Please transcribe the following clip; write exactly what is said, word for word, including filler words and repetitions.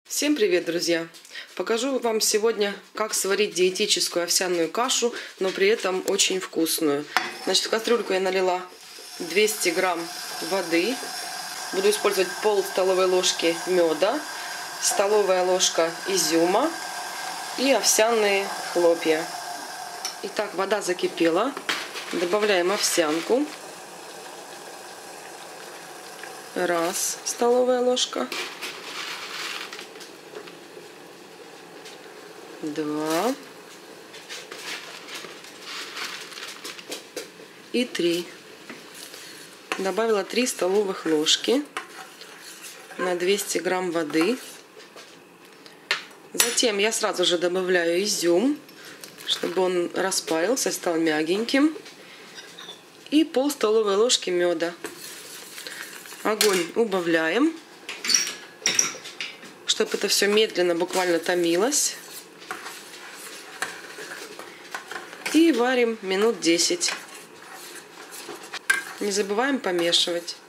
Всем привет, друзья! Покажу вам сегодня, как сварить диетическую овсяную кашу, но при этом очень вкусную. Значит, в кастрюльку я налила двести грамм воды. Буду использовать пол столовой ложки меда, столовая ложка изюма и овсяные хлопья. Итак, вода закипела. Добавляем овсянку. Раз столовая ложка. Два и три. Добавила три столовых ложки на двести грамм воды. Затем я сразу же добавляю изюм, чтобы он распарился, стал мягеньким. И пол столовой ложки меда. Огонь убавляем, чтобы это все медленно, буквально томилось. И варим минут десять. Не забываем помешивать.